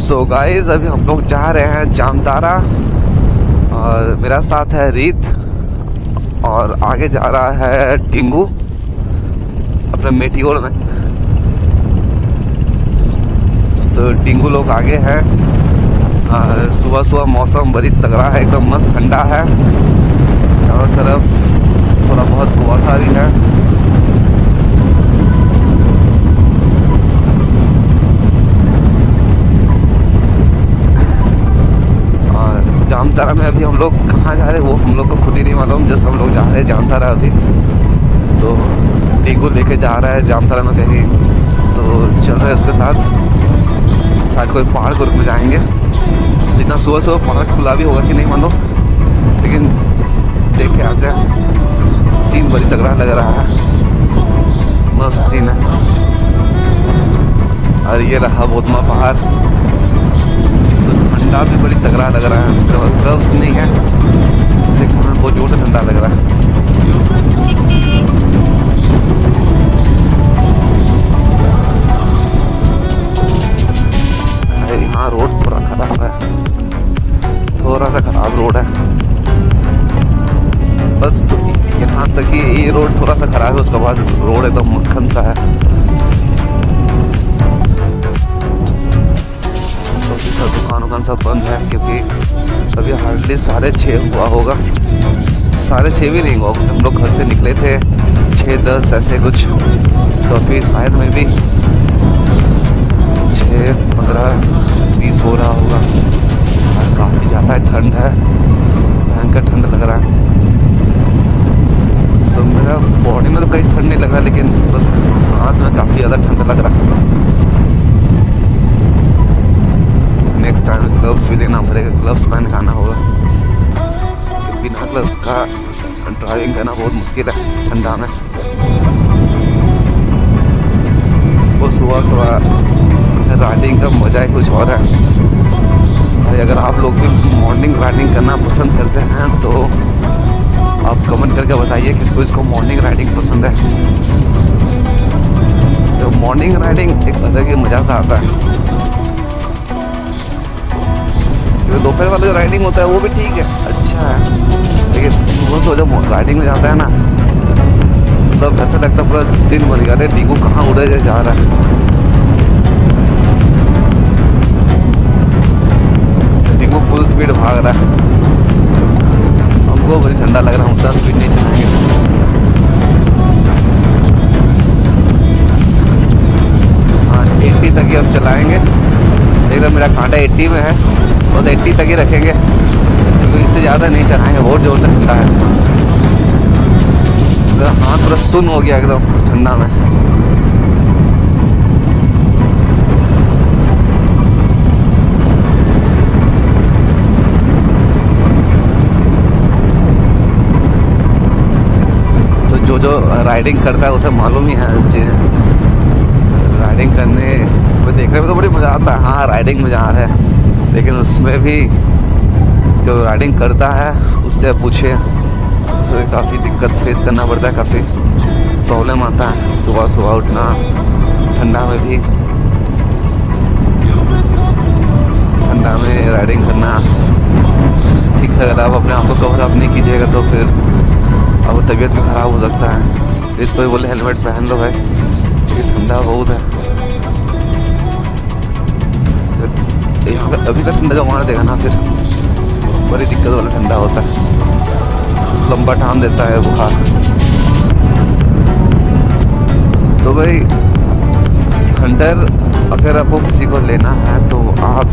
So guys अभी हम लोग जा रहे हैं जामताड़ा और मेरा साथ है रीत और आगे जा रहा है टिंगू अपने मेटियोर में। तो टिंगू लोग आगे हैं। सुबह सुबह मौसम बड़ी तगड़ा है, एकदम मस्त ठंडा है, चारों तरफ थोड़ा बहुत कुआसा भी है। जामताड़ा में अभी हम लोग कहाँ जा रहे हैं वो हम लोग को खुद ही नहीं मालूम, जस्ट हम लोग जा रहे हैं जामताड़ा अभी। तो टिंगू लेके जा रहा है जामताड़ा में कहीं, तो चल रहे हैं उसके साथ। शायद कोई पहाड़ ग्रुप में जाएंगे। जितना सुबह सुबह पहाड़ खुला भी होगा कि नहीं मानो, लेकिन देख के आते हैं। सीन बड़ी तगड़ा लग रहा है, मस्त सीन है। और ये रहा बोधमा पहाड़, ठंडा भी बड़ी तगड़ा लग रहा है। ग्लव्स नहीं है, बहुत जोर से ठंडा लग रहा है। यहाँ रोड थोड़ा खराब है, थोड़ा सा खराब रोड है बस। तो यहाँ तक ही ये रोड थोड़ा सा खराब है, उसके बाद रोड एकदम मक्खन सा है। दुकान उकान सब बंद है क्योंकि अभी हार्डली 6:30 हुआ होगा। 6:30 भी नहीं हुआ, हम लोग घर से निकले थे 6:10 ऐसे कुछ। तो अभी शायद में भी 6:15-20 हो रहा होगा। काफ़ी ज़्यादा ठंड है, भयंकर ठंड लग रहा है। तो मेरा बॉडी में तो कहीं ठंड नहीं लग रहा, लेकिन बस हाथ में काफ़ी ज़्यादा ठंड लग रहा है। नेक्स्ट टाइम ग्लव्स भी लेना पड़ेगा, ग्लव्स पहन के आना होगा। बिना ग्लव्स का ड्राइविंग करना बहुत मुश्किल है ठंडा में। वो सुबह सुबह राइडिंग का मजा ही कुछ और है। और अगर आप लोग भी मॉर्निंग राइडिंग करना पसंद करते हैं तो आप कमेंट करके बताइए किसको इसको मॉर्निंग राइडिंग पसंद है। तो मॉर्निंग राइडिंग एक अलग ही मजा सा आता है। दोपहर वाला जो राइडिंग होता है वो भी ठीक है, अच्छा है, लेकिन सुबह सुबह जब राइडिंग में जाता है ना, तब ऐसा लगता है पूरा दिन बन गया। अरे टिंगू कहाँ उड़े जा रहा है। टिंगू फुल स्पीड भाग रहा है, हमको बड़ी ठंडा लग रहा है, उतना स्पीड नहीं चलाएंगे। हाँ 80 तक ही अब चलाएंगे। देखो मेरा कांटा 80 में है, और 80 तक ही रखेंगे क्योंकि इससे ज़्यादा नहीं चलाएंगे, बहुत जोर से ठंडा है। हाथ पूरा सुन्न हो गया एकदम ठंडा में। तो जो राइडिंग करता है उसे मालूम ही है, राइडिंग करने में देखने में तो बड़ी मज़ा आता है। हाँ राइडिंग में जा रहा है, लेकिन उसमें भी जो राइडिंग करता है उससे पूछे तो काफ़ी दिक्कत फेस करना पड़ता है, काफ़ी प्रॉब्लम आता है सुबह सुबह उठना ठंडा में भी। ठंडा में राइडिंग करना ठीक से अगर आप अपने आप को कवर अप नहीं कीजिएगा तो फिर अब तबीयत भी ख़राब हो सकता है। इस पर बोले हेलमेट पहन लो भाई, ये ठंडा बहुत है। यहाँ का अभी का ठंडा जो हमारा देखा ना, फिर बड़ी दिक्कत वाला ठंडा होता है, लंबा टान देता है बुखार। तो भाई हंटर अगर आपको किसी को लेना है तो आप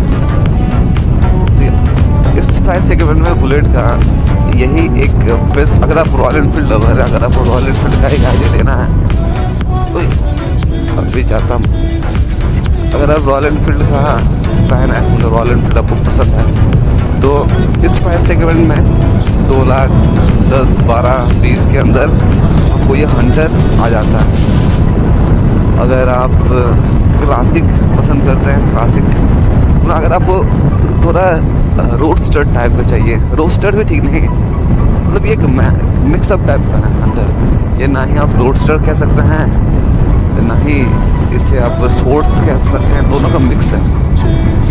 इस प्राइस सेगमेंट में बुलेट का यही एक बेस्ट। अगर आप रॉयल एनफील्ड लवर है, अगर आपको रॉयल एनफील्ड का ही गाड़ी लेना है तो अभी चाहता हूँ, अगर आप रॉयल एनफील्ड का फैन है, मतलब रॉयल एनफील्ड आपको पसंद है, तो इस प्राइस सेगमेंट में 2 लाख 10, 12, 20 के अंदर आपको ये हंटर आ जाता है। अगर आप क्लासिक पसंद करते हैं, क्लासिक, अगर आपको थोड़ा रोडस्टर टाइप का चाहिए, रोडस्टर भी ठीक नहीं है, मतलब ये एक मिक्सअप टाइप का है हंटर। ये ना ही आप रोडस्टर कह सकते हैं, ना ही इसे आप स्पोर्ट्स कह सकते हैं, दोनों का मिक्स है।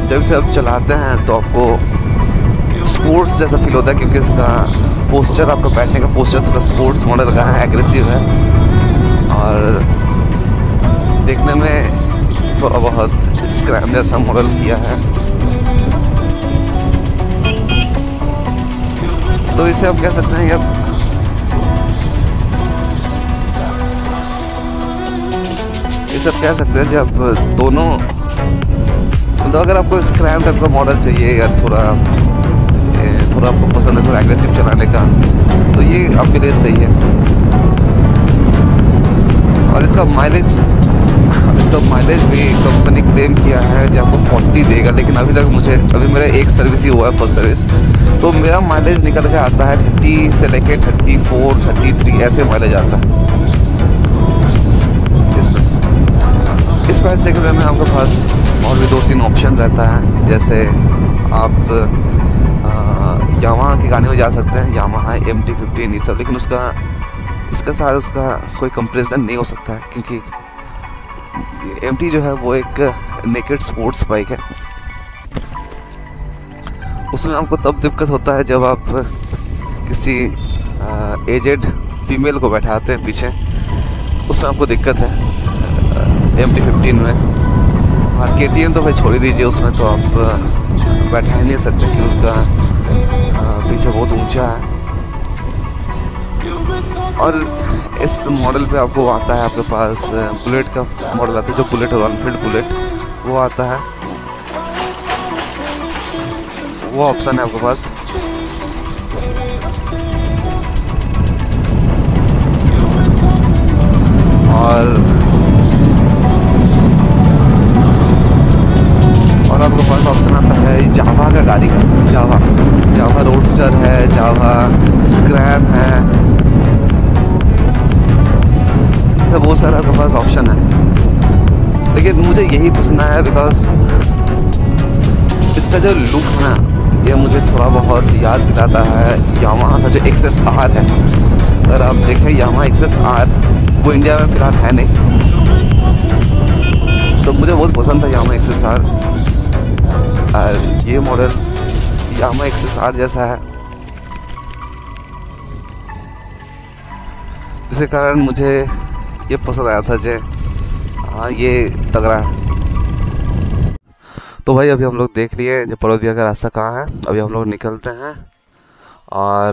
जब इसे आप चलाते हैं तो आपको स्पोर्ट्स जैसा फील होता है, क्योंकि इसका पोस्चर, आपका बैठने का पोस्चर थोड़ा स्पोर्ट्स मॉडल का है, एग्रेसिव है और देखने में थोड़ा बहुत स्क्रैम जैसा मॉडल किया है। तो इसे आप कह सकते हैं कि इसे आप कह सकते हैं जब दोनों, तो अगर आपको स्क्रैम टाइप का मॉडल चाहिए या थोड़ा आपको पसंद है थोड़ा एग्रेसिव चलाने का, तो ये आपके लिए सही है। और इसका माइलेज भी कंपनी क्लेम किया है कि आपको 40 देगा, लेकिन अभी तक अभी मेरा एक सर्विस ही हुआ है, फुल सर्विस, तो मेरा माइलेज निकल के आता है 30 से लेके 34, 33 ऐसे माइलेज आता है। इस प्राइस सेगमेंट में आपके पास और भी 2-3 ऑप्शन रहता है, जैसे आप यामाहा के गाने में जा सकते हैं, यामाहा MT-15 ये सब, लेकिन इसका साथ उसका कोई कंपैरिजन नहीं हो सकता है, क्योंकि MT जो है वो एक नेकेड स्पोर्ट्स बाइक है। उसमें आपको तब दिक्कत होता है जब आप किसी एजेड फीमेल को बैठाते हैं पीछे, उसमें आपको दिक्कत है MT-15 में। और KTM तो भाई छोड़ ही दीजिए, उसमें तो आप बैठा ही नहीं सकते कि उसका पीछे बहुत ऊंचा है। और इस मॉडल पे आपको आता है, आपके पास बुलेट का मॉडल आता है, जो बुलेट रॉयल एनफील्ड बुलेट वो आता है, वो ऑप्शन है आपके पास। और आपके पास ऑप्शन आता है जावा का गाड़ी का, जावा रोडस्टर है, जावा स्क्रैम है, सब बहुत सारा आपके पास ऑप्शन है। लेकिन मुझे यही पसंद आया बिकॉज इसका जो लुक है ना, ये मुझे थोड़ा बहुत याद दिलाता है यामाहा का जो XSR है। अगर आप देखें यामाहा XSR, वो इंडिया में फिलहाल है नहीं, तो मुझे बहुत पसंद था यामाहा XSR। और ये मॉडल यामाहा XSR जैसा है, जिसके कारण मुझे ये पसंद आया था जे हाँ ये तगड़ा है। तो भाई अभी हम लोग देख लिए जो पर्वत विहार का रास्ता कहाँ है। अभी हम लोग निकलते हैं और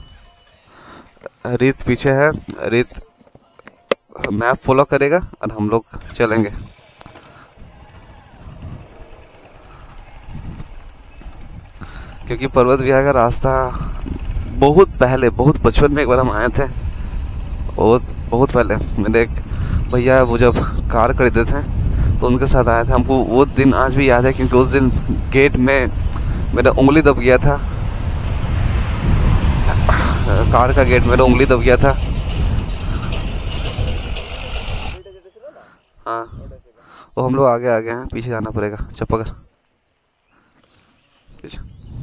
रीत पीछे है, रीत मैप फॉलो करेगा और हम लोग चलेंगे। क्योंकि पर्वत विहार का रास्ता बहुत पहले, बहुत बचपन में एक बार हम आए थे, बहुत पहले मेरे एक भैया वो जब कार खरीदे थे तो उनके साथ आया था। हमको वो दिन आज भी याद है, क्योंकि उस दिन गेट में मेरा उंगली दब गया था, कार का गेट मेरा उंगली दब गया था। हाँ, वो हम लोग आगे हैं, पीछे जाना पड़ेगा, चप्पा कर पीछे।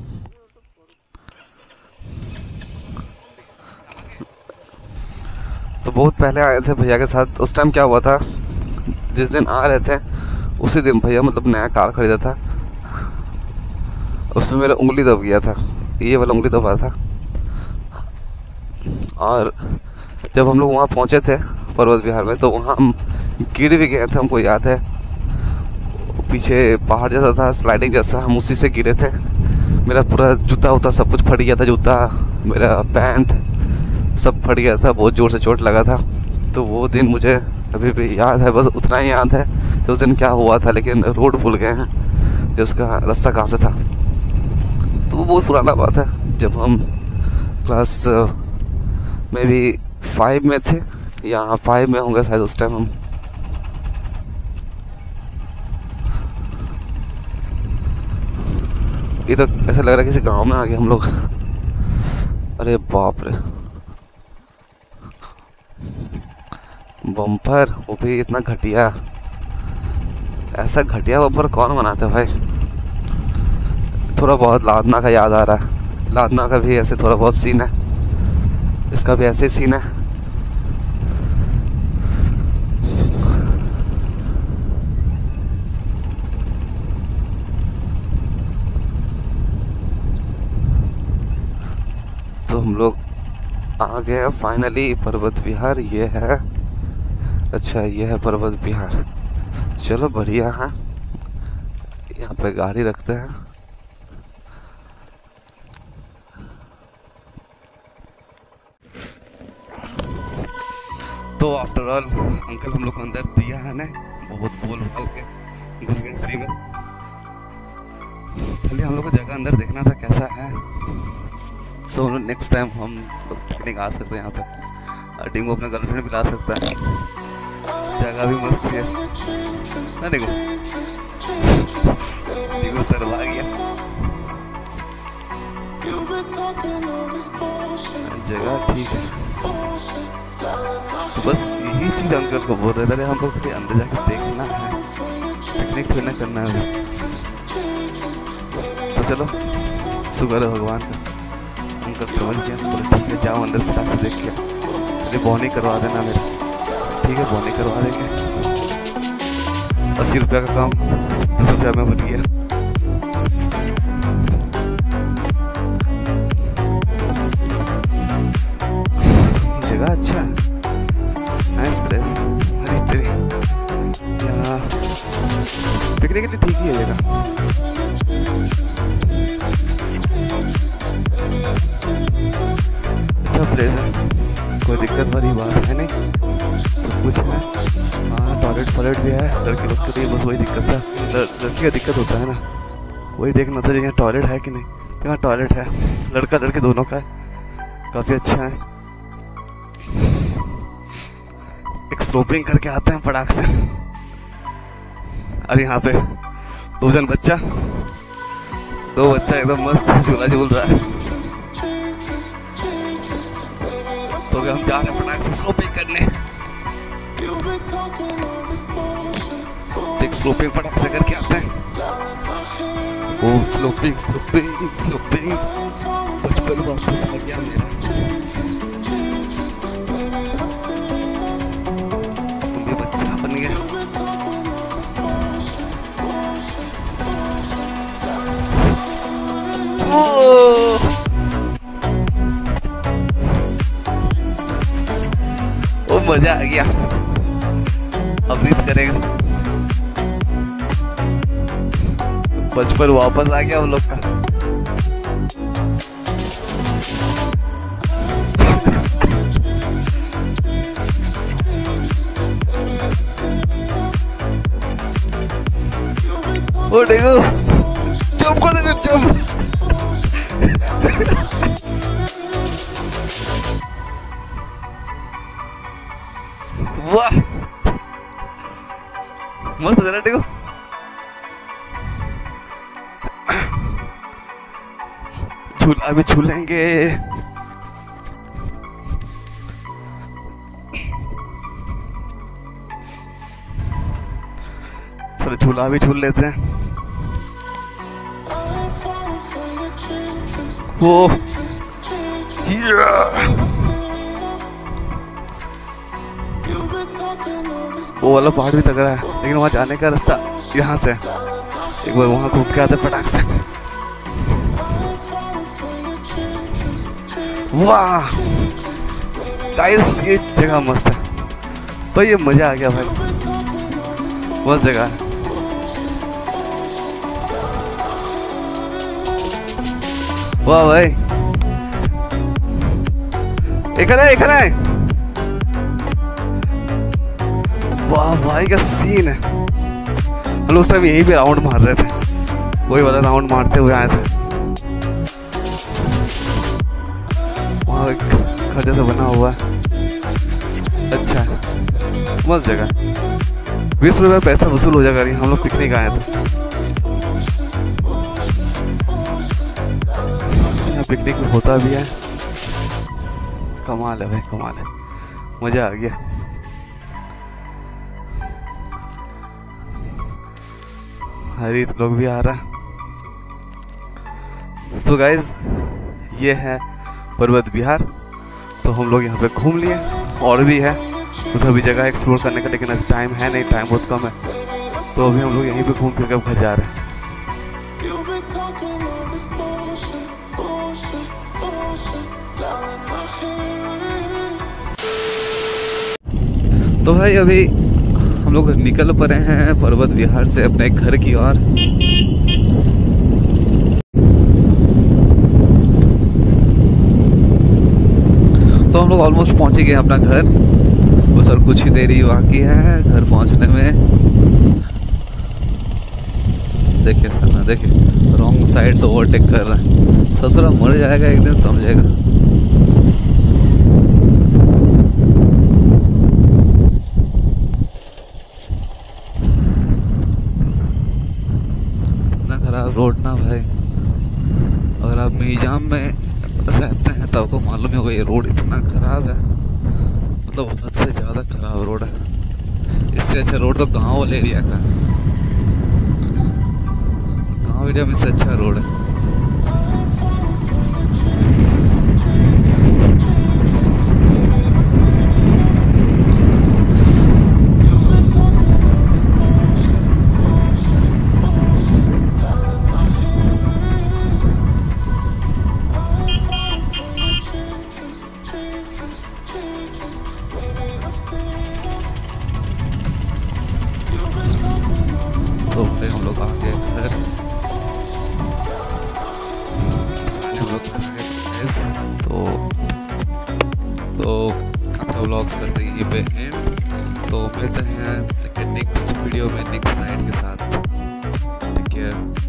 तो बहुत पहले आए थे भैया के साथ। उस टाइम क्या हुआ था, जिस दिन आ रहे थे उसी दिन भैया मतलब नया कार खरीदा था, उसमें मेरा उंगली दब गया था, ये वाला उंगली दबा था। और जब हम लोग वहाँ पहुँचे थे पर्वत विहार में, तो वहाँ हम गिर भी गए थे, हमको याद है। पीछे पहाड़ जैसा था, स्लाइडिंग जैसा, हम उसी से गिरे थे। मेरा पूरा जूता उता सब कुछ फट गया था, जूता, मेरा पैंट सब फट गया था, बहुत जोर से चोट लगा था। तो वो दिन मुझे अभी भी याद है, बस उतना ही याद है कि उस दिन क्या हुआ था, लेकिन रोड भूल गए हैं कि उसका रास्ता कहाँ से था। तो वो बहुत पुराना बात है, जब हम क्लास में भी 5 में थे, या 5 में होंगे शायद उस टाइम हम। ये तो ऐसा लग रहा है किसी गांव में आ गए हम लोग। अरे बाप रे, बम्पर, वो भी इतना घटिया। ऐसा घटिया बम्पर कौन बनाता है भाई। थोड़ा बहुत लादना का याद आ रहा है, लादना का भी ऐसे थोड़ा बहुत सीन है, इसका भी ऐसे ही सीन है। तो हम लोग आ गए फाइनली पर्वत विहार। ये है, अच्छा ये है पर्वत विहार। चलो बढ़िया है, यहाँ पे गाड़ी रखते हैं। तो आफ्टर ऑल अंकल हम लोग को अंदर दिया है ना, बहुत बोल भाल के घुस गए फ्री में। खाली हम लोग को जगह अंदर देखना था कैसा है। सो नेक्स्ट टाइम हम तो पिकनिक आ सकते हैं यहाँ पे। डिंगो अपने गर्लफ्रेंड भी ला सकता है, जगह भी मस्त है ना। डिंगो सर आ गया, जगह ठीक है। तो बस यही चीज अंकल को बोल रहे थे, हम लोग अंदर जाके देखना है, पिकनिक थोड़ा करना है। तो चलो शुक्र है भगवान का, अंकल समझ गया। बोले ठीक है जाओ अंदर फटाक से देख के, अरे बॉनी करवा देना मेरा। ठीक है बॉनी करवा देंगे। 80 रुपया का काम 10 रुपया में बन गया। जगह अच्छा है, नाइस प्लेस। अरे तेरी यहाँ पिकनिक के लिए ठीक ही है जगह। अच्छा प्लेस है, कोई दिक्कत वाली बात है नहीं, सब कुछ है। हाँ टॉयलेट भी है, लड़की लोग के लिए बस वही दिक्कत है, लड़की का दिक्कत होता है ना, वही देखना था यहाँ टॉयलेट है कि नहीं। यहाँ टॉयलेट है, लड़का लड़के दोनों का है, काफ़ी अच्छा है। एक स्लोपिंग करके आते हैं फटाक से। और यहाँ पे 2 जन बच्चा, 2 बच्चा एकदम मस्त झूला झूल रहा है। तो हम जा रहे हैं फटाक से स्लोपिंग करने। एक स्लोपिंग फटाक से करके आते हैं। ओ स्लोपिंग स्लोपिंग स्लोपिंग, बचपन वापस आ गया मेरा। ओ मजा आ गया, अब रीत करेगा। बचपन वापस आ गया हम लोग का। ओ देखो जंप कर दे, जंप। वाह मस्त है ना, देखो झूला भी झूलेंगे। थोड़ा झूला भी झूल लेते हैं। वो वो वाला पहाड़ भी तगड़ा है, लेकिन वहां जाने का रास्ता यहाँ से। एक बार वहां घूम के आते फटाक से। वाह गाइस ये जगह मस्त है भाई, ये मजा आ गया भाई, मस्त जगह है। वाह भाई एक है। वाह भाई का सीन है। हम लोग उस टाइम यही पे राउंड मार रहे थे, वही वाला राउंड मारते हुए आए थे। वहाँ एक घर जैसा बना हुआ है, अच्छा है, मस्त जगह। 20 रुपये पैसा वसूल हो जाएगा। हम लोग पिकनिक आए थे, यहाँ पिकनिक में होता भी है। कमाल है भाई, कमाल है, मजा आ गया। हरी लोग भी आ रहा। सो गाइज ये है पर्वत विहार। तो हम लोग यहाँ पे घूम लिए, और भी है उधर भी जगह एक्सप्लोर करने का, लेकिन अभी टाइम है नहीं, टाइम बहुत कम है। तो अभी हम लोग यहीं पे घूम फिर के घर जा रहे हैं। तो भाई अभी हम लोग निकल पड़े हैं पर्वत विहार से अपने घर की ओर। तो हम लोग ऑलमोस्ट पहुंच ही गए अपना घर, बस और कुछ ही देरी बाकी है घर पहुंचने में। देखिए सर, देखिए रॉन्ग साइड से ओवरटेक कर रहा है। ससुरा मर जाएगा एक दिन, समझेगा। इतना खराब रोड ना भाई, अगर आप मीजाम में रहते हैं तो आपको मालूम ही होगा ये रोड इतना खराब है, मतलब हद से ज्यादा खराब रोड है। इससे अच्छा रोड तो गांव वाले एरिया का, गांव एरिया में इससे अच्छा रोड है। तो भाई हम लोग आ गए घर, हम लोग घर आ गए। तो अच्छा व्लॉग्स करते हैं ये पे एंड। तो मिलते हैं नेक्स्ट वीडियो में नेक्स्ट नाइट के साथ। Take care.